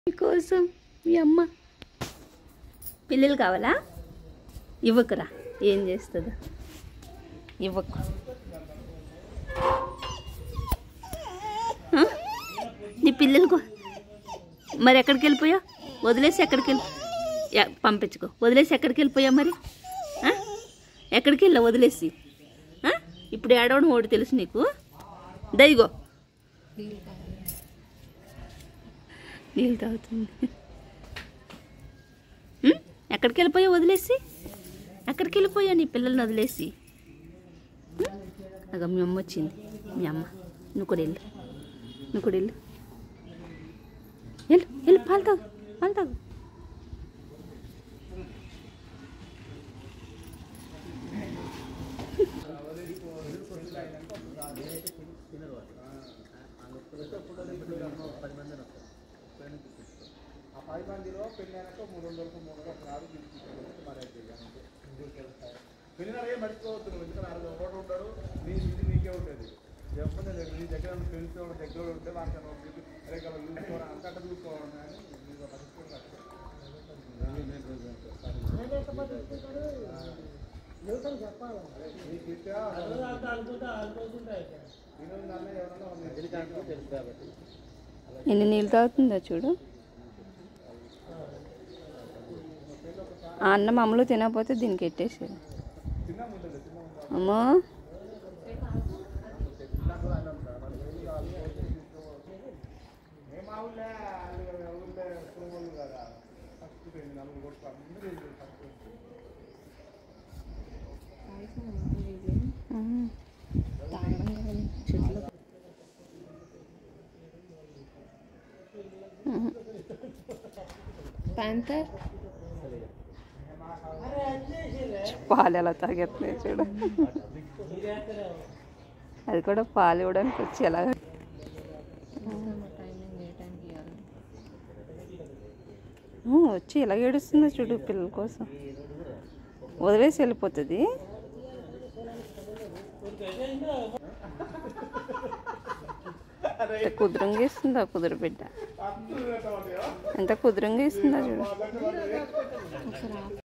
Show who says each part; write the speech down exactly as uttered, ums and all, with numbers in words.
Speaker 1: మీకోసం మీ అమ్మ పిల్లలు కావాలా? ఇవ్వకురా, ఏం చేస్తుందో ఇవ్వకు. నీ పిల్లలకు మరి ఎక్కడికి వెళ్ళిపోయా? వదిలేసి ఎక్కడికి వెళ్ళి పంపించుకో. వదిలేసి ఎక్కడికి వెళ్ళిపోయా? మరి ఎక్కడికి వెళ్ళా వదిలేసి? ఇప్పుడు ఏడవడం ఒకటి తెలుసు నీకు. దైగో నీళ్ళు తాగుతుంది. ఎక్కడికి వెళ్ళిపోయా వదిలేసి? ఎక్కడికి వెళ్ళిపోయా నీ పిల్లల్ని వదిలేసి? అగ మీ అమ్మ వచ్చింది. మీ అమ్మ నువ్వు కూడా వెళ్ళు, నువ్వు కూడా వెళ్ళు వెళ్ళు వెళ్ళు పాలు తాగు, పాలు తాగు.
Speaker 2: పది మందిలో పెళ్ళైనాక మూడు వందలకు మూడు వందలు నాలుగు పెళ్ళినాడే మర్చిపోవద్దు. నువ్వు ఎందుకంటే నాలుగు ఒకటి ఉంటాడు, నీ ఇది నీకే ఉంటుంది. చెప్పండి నీ దగ్గర ఫ్రెండ్స్ దగ్గర ఉంటే వాళ్ళకి అరే కదా చూసుకోవాలి అంతట చూసుకోవాలి కానీ నీకు
Speaker 1: ఎన్ని నీళ్ళు తాగుతుందో చూడు. ఆ అన్నం అమ్మలో తినకపోతే దీనికి ఎట్టేసేది. అమ్మో పాలు ఎలా తాగేస్తున్నాయి చూడు. అది కూడా పాలు ఇవ్వడానికి వచ్చి ఎలా వచ్చి ఎలా ఏడుస్తుందో చూడు పిల్లల కోసం. వదిలేసి వెళ్ళిపోతుంది. కుదురంగా ఇస్తుందా కుదురు బిడ్డ, ఎంత కుదురంగా ఇస్తుందా చూడు.